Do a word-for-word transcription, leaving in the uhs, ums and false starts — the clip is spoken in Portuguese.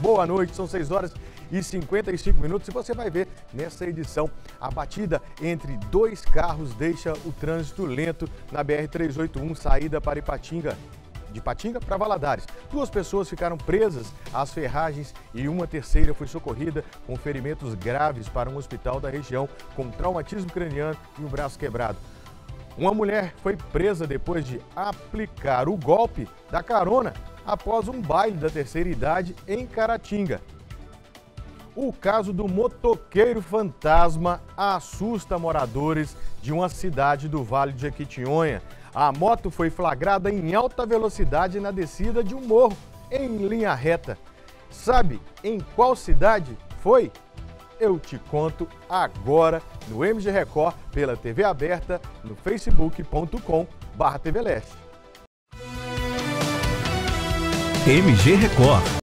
Boa noite, são seis horas e cinquenta e cinco minutos e você vai ver nessa edição a batida entre dois carros deixa o trânsito lento na B R trezentos e oitenta e um, saída para Ipatinga. De Ipatinga para Valadares. Duas pessoas ficaram presas às ferragens e uma terceira foi socorrida com ferimentos graves para um hospital da região com traumatismo craniano e um braço quebrado. Uma mulher foi presa depois de aplicar o golpe da carona após um baile da terceira idade em Caratinga. O caso do motoqueiro fantasma assusta moradores de uma cidade do Vale de Jequitinhonha. A moto foi flagrada em alta velocidade na descida de um morro em linha reta. Sabe em qual cidade foi? Eu te conto agora no M G Record, pela T V aberta, no facebook ponto com barra T V Leste. M G Record.